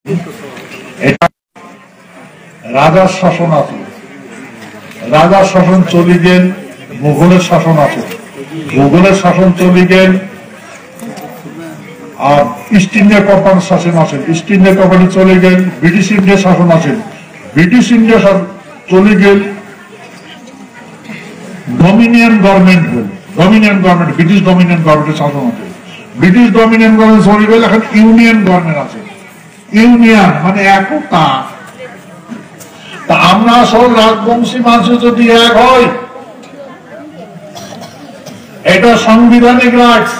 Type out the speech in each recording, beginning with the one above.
এটা রাজার শাসন আছে, রাজার শাসন চলে গেল, মুঘলের শাসন আছে, মুঘলের শাসন চলে গেল, আর ইস্ট ইন্ডিয়া কোম্পানির শাসন আছে, ইস্ট ইন্ডিয়া কোম্পানি চলে গেল, ব্রিটিশ ইন্ডিয়া শাসন আছে, ব্রিটিশ ইন্ডিয়া চলে গেল, ডমিনিয়ন গভর্নমেন্ট হল, ডমিনিয়ন গভর্নমেন্ট, ব্রিটিশ ডমিনিয়ন গভর্নমেন্টের শাসন আছে, ব্রিটিশ ডমিনিয়ন গভর্নমেন্ট চলে গেল, এখন ইউনিয়ন গভর্নমেন্ট আছে। ইউনিয়ন মানে একতা। তা আমরা সব রাজবংশী মানুষ যদি এক হয়, এটা সাংবিধানিক রাইটস।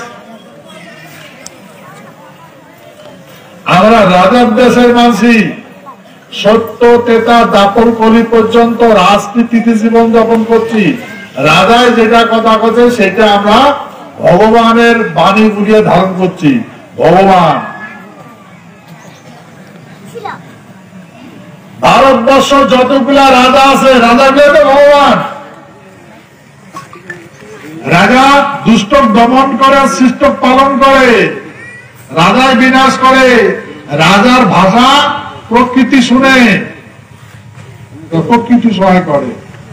আমরা রাজার দেশের মানুষই সত্য তেতা দাপর কলি পর্যন্ত রাজনীতিতে জীবন যাপন করছি। রাজায় যেটা কথা কথা সেটা আমরা ভগবানের বাণী বুঝিয়ে ধারণ করছি। ভগবান ভারতবর্ষ যতগুলা রাজা আছে, রাজাগুলো তো ভগবান। রাজা দুষ্ট দমন করে, শিষ্ট পালন করে, রাজায় বিনাশ করে, রাজার ভাষা প্রকৃতি শুনে, প্রকৃতি সহায় করে।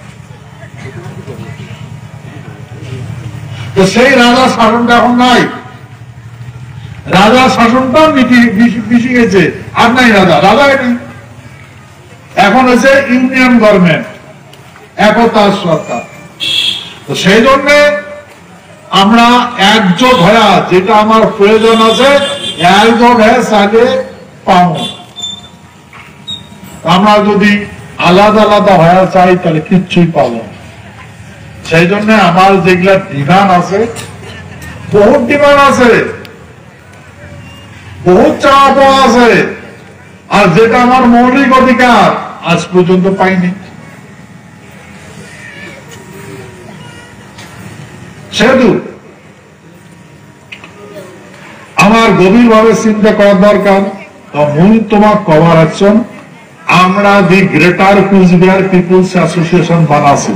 তো সেই রাজার শাসনটা এখন নাই, রাজার শাসনটাও মিশে গেছে, আর নাই রাজা, রাজাই নেই। এখন হচ্ছে ইউনিয়ন গভর্নমেন্ট, একতার সরকার। তো সেই জন্য আমরা একজোট হয়ে, যেটা আমার প্রয়োজন আছে, একজোট হয়ে সাথে পাবো। আমরা যদি আলাদা আলাদা হয়ে চাই তাহলে কিচ্ছুই পাবো। সেই জন্য আমার যেগুলা ডিমান্ড আছে, বহুত ডিমান্ড আছে, বহুত চাওয়া পাওয়া আছে, আর যেটা আমার মৌলিক অধিকার আজ পর্যন্ত পাইনি। সেহেতু আমার গভীরভাবে চিন্তা করার দরকার। মূল তোমার কভার অ্যাকশন আমরা the greater Cooch Behar people's association বানাচ্ছি।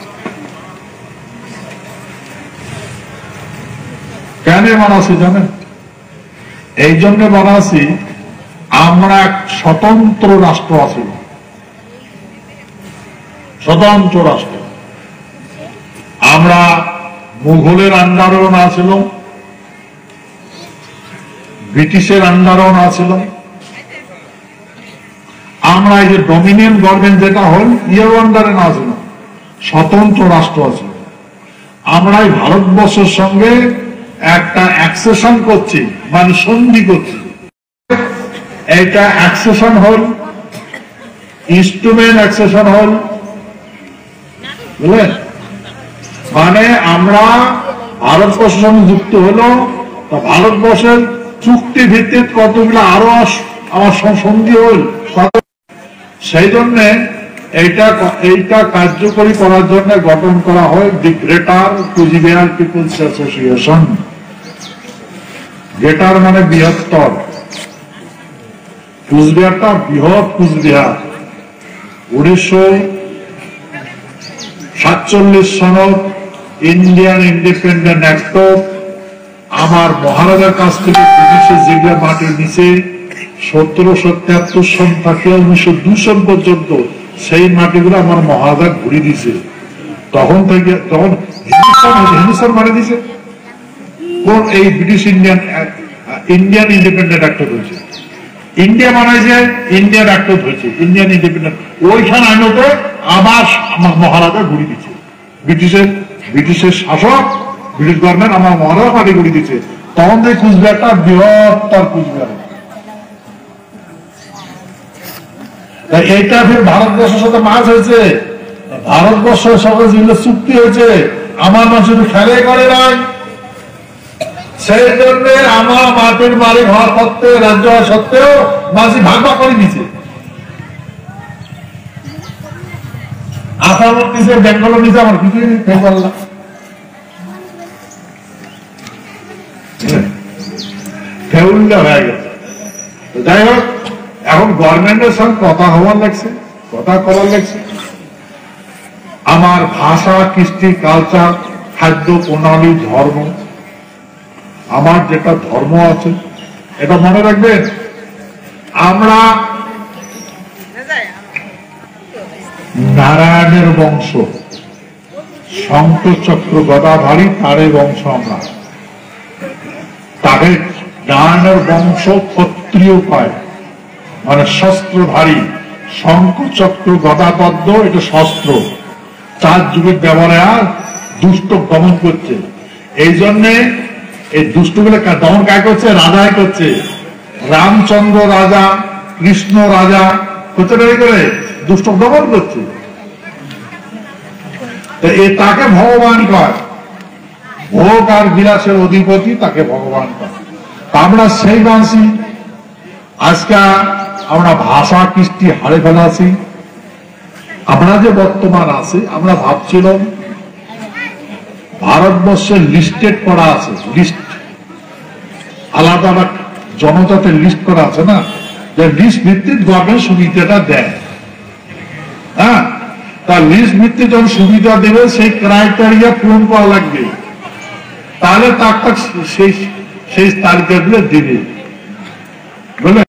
কেন বানাচ্ছি জানেন? এই জন্য বানাচ্ছি, আমরা এক স্বতন্ত্র রাষ্ট্র আছি, স্বতন্ত্র রাষ্ট্র। আমরা মুঘলের আন্ডারেও না ছিলাম, ব্রিটিশের আন্ডারেও না ছিলাম। আমরা এই যে ডমিনিয়ন গভর্নমেন্ট যেটা হল, ইয়ের আন্ডারে না ছিলাম, স্বতন্ত্র রাষ্ট্র আছে। আমরা এই ভারতবর্ষের সঙ্গে একটা অ্যাকসেশন করছি, মানে সন্ধি করছি। এটা অ্যাকসেশন হল, ইনস্ট্রুমেন্ট অ্যাকসেশন হল, বুঝলেন? মানে আমরা ভারতবর্ষের সঙ্গে যুক্ত হলো, ভারতবর্ষের চুক্তি ভিত্তিক কতগুলো আরো আমার সন্ধি হল। সেই জন্য এইটা কার্যকরী করার জন্য গঠন করা হয় the greater Cooch Behar people's association. Greater মানে বৃহত্তর, কুচবিহারটা বৃহৎ কুচবিহার। 1947 সনত ইন্ডিয়ান ইন্ডিপেন্ডেন্ট অ্যাক্ট আমার মহারাজার কাছ থেকে ব্রিটিশের যেগুলো মাটি নিচে 1773 সন থেকে 1902 পর্যন্ত সেই মাটিগুলো আমার মহারাজা ঘুরিয়ে দিছে। তখন হিন্দুস্তান মানে দিছে কোন এই ব্রিটিশ ইন্ডিয়ান ইন্ডিপেন্ডেন্ট অ্যাক্ট হয়েছে, ইন্ডিয়া বানাইছে, ইন্ডিয়ান অ্যাক্ট হয়েছে, ইন্ডিয়ান ইন্ডিপেন্ডেন্ট। ওইখানে আইনতে আবার আমার মহারাজা ঘুরিয়ে দিচ্ছে। ব্রিটিশের শাসক, ব্রিটিশ গভর্নমেন্ট আমার মহারাজা মাটি ঘুরিয়ে দিচ্ছে। তখন থেকে কুচবিহারটা বৃহত্তর কুচবিহার। এইটা ফের ভারতবর্ষের সাথে মাছ হয়েছে, ভারতবর্ষের সঙ্গে যেগুলো চুক্তি হয়েছে আমার মানুষ খেলে করে নাই। সেই জন্য আমার মাটির মালিক হওয়া সত্ত্বেও, রাজ্য হওয়া সত্ত্বেও মাঝি ভাগ ভাগ করে দিচ্ছে। আসাম নিচে, বেঙ্গল নিচে, আমার কিছুই পারলাম। ফেউল্লা হয়ে গেছে। যাই হোক, এখন গভর্নমেন্টের সঙ্গে কথা হওয়ার লাগছে, কথা করার লাগছে। আমার ভাষা, কৃষ্টি, কালচার, খাদ্য প্রণালী, ধর্ম, আমার যেটা ধর্ম আছে, এটা মনে রাখবেন। আমরা নারায়ণের বংশ, শঙ্খ চক্র গদাধারী তারে বংশ। আমরা তাকে নারায়ণের বংশ ক্ষত্রিয় পায়, মানে শস্ত্রধারী। শঙ্খ চক্র গদা পদ্ম এটা শস্ত্র, 4 যুগের ব্যবহার দুষ্ট দমন করছে। এই জন্যে এই দুষ্টগুলো দমন কায় করছে? রাজাই করছে। রামচন্দ্র রাজা, কৃষ্ণ রাজা করতে করে দুষ্ট দমন করছে। তাকে ভগবান কয়, ভোগ আর বিলাসের অধিপতি তাকে ভগবান কয়। আমরা সেই বাঁশি আজকে আমরা ভাষা কৃষ্টি হারে ফেলাছি। আমরা যে বর্তমান আছি, আমরা ভাবছিলাম ভারতবর্ষের লিস্টেড করা আছে, লিস্ট আলাদা আলাদা জনজাতের লিস্ট করা আছে না, যে লিস্ট ভিত্তিক গভর্নমেন্ট সুবিধাটা দেয়। হ্যাঁ, তার লিস্ট ভিত্তিক যখন সুবিধা দেবে সেই ক্রাইটেরিয়া পূরণ করা লাগবে, তাহলে তার সেই তালিকাগুলো দেবে।